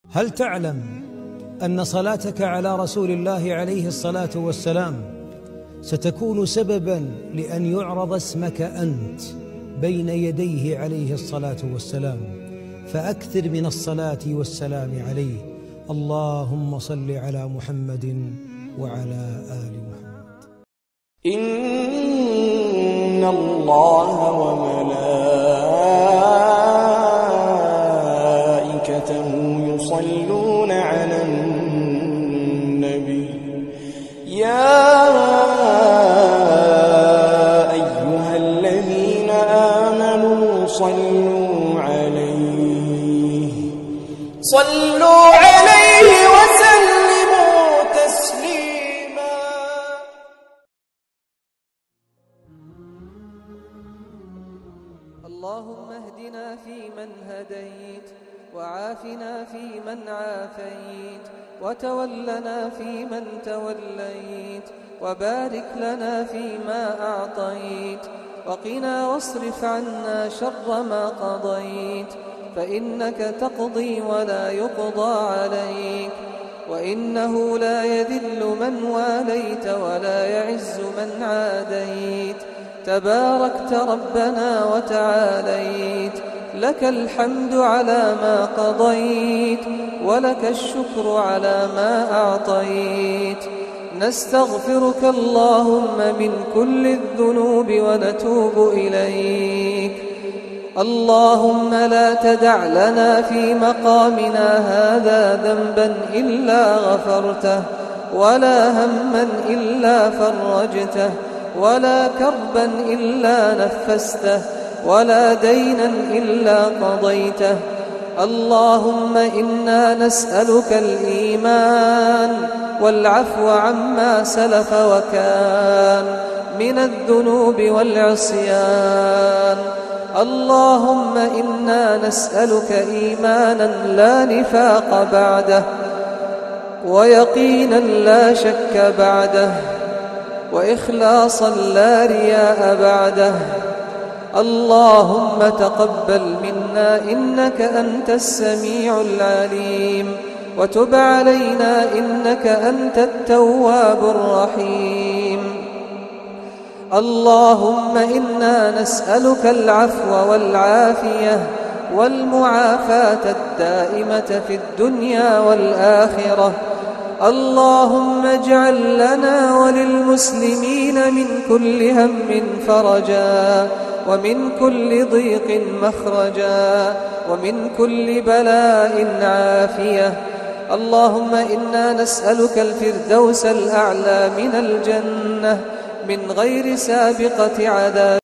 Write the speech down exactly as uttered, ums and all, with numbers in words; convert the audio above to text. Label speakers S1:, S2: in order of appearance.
S1: هل تعلم أن صلاتك على رسول الله عليه الصلاة والسلام ستكون سبباً لأن يعرض اسمك أنت بين يديه عليه الصلاة والسلام؟ فأكثر من الصلاة والسلام عليه. اللهم صل على محمد وعلى آل محمد.
S2: إن الله وملائكته يصلون على النبي يا أيها الذين آمنوا صلوا عليه صلوا عليه وسلموا تسليما.
S3: اللهم اهدنا فيمن هديت، وعافنا فيمن عافيت، وتولنا فيمن توليت، وبارك لنا فيما أعطيت، وقنا واصرف عنا شر ما قضيت، فإنك تقضي ولا يقضى عليك، وإنه لا يذل من واليت ولا يعز من عاديت، تباركت ربنا وتعاليت، لك الحمد على ما قضيت، ولك الشكر على ما أعطيت. نستغفرك اللهم من كل الذنوب ونتوب إليك. اللهم لا تدع لنا في مقامنا هذا ذنبا إلا غفرته، ولا هما إلا فرجته، ولا كربا إلا نفسته، ولا دينا إلا قضيته. اللهم إنا نسألك الإيمان والعفو عما سلف وكان من الذنوب والعصيان. اللهم إنا نسألك إيمانا لا نفاق بعده، ويقينا لا شك بعده، وإخلاصا لا رياء بعده. اللهم تقبل منا إنك أنت السميع العليم، وتب علينا إنك أنت التواب الرحيم. اللهم إنا نسألك العفو والعافية والمعافاة الدائمة في الدنيا والآخرة. اللهم اجعل لنا وللمسلمين من كل هم فرجا، ومن كل ضيق مخرجا، ومن كل بلاء عافية. اللهم إنا نسألك الفردوس الأعلى من الجنة من غير سابقة عذاب.